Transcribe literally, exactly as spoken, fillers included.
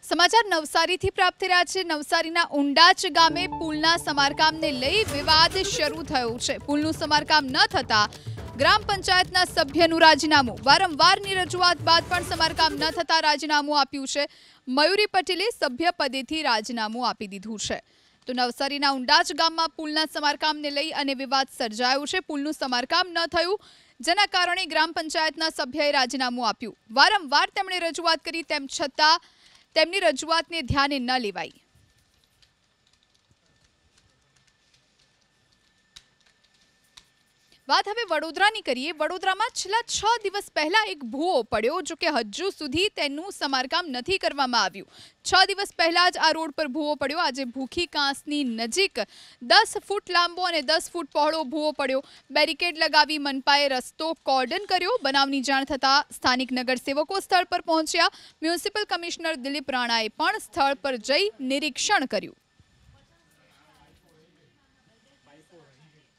સમાચાર નવસારીથી પ્રાપ્ત થયા છે। નવસારીના ઉંડાચ ગામે પુલના સમારકામને લઈ વિવાદ શરૂ થયો છે। પુલનું સમારકામ ન થતા ગ્રામ પંચાયતના સભ્યનું રાજીનામું। વારંવારની રજૂઆત બાદ પણ સમારકામ ન થતા રાજીનામું આપ્યું છે। મયુરી પટેલે સભ્ય પદેથી રાજીનામું આપી દીધું છે। તો નવસારીના ઉંડાચ ગામમાં પુલના સમારકામને લઈ અને વિવાદ સર્જાયો છે। પુલનું સમારકામ ન થયું જેના કારણે ગ્રામ પંચાયતના સભ્યએ રાજીનામું આપ્યું। વારંવાર તેમણે રજૂઆત કરી તેમ છતાં તેમની રજૂઆતને ધ્યાને ન લેવાઈ। વાત હવે વડોદરાની કરીએ। વડોદરામાં છેલ્લા છ દિવસ પહેલા એક ભૂવો પડ્યો, જો કે હજુ સુધી તેનું સમારકામ નથી કરવામાં આવ્યું। છ દિવસ પહેલા જ આ રોડ પર ભૂવો પડ્યો। આજે ભૂખી કાંસની નજીક દસ ફૂટ લાંબો અને દસ ફૂટ પહોળો ભૂવો પડ્યો। બેરિકેડ લગાવી મનપાએ રસ્તો કોર્ડન કર્યો। બનાવની જાણ થતાં સ્થાનિક નગરસેવકો સ્થળ પર પહોંચ્યા। મ્યુનિસિપલ કમિશનર દિલીપ રાણાએ પણ સ્થળ પર જઈ નિરીક્ષણ કર્યું।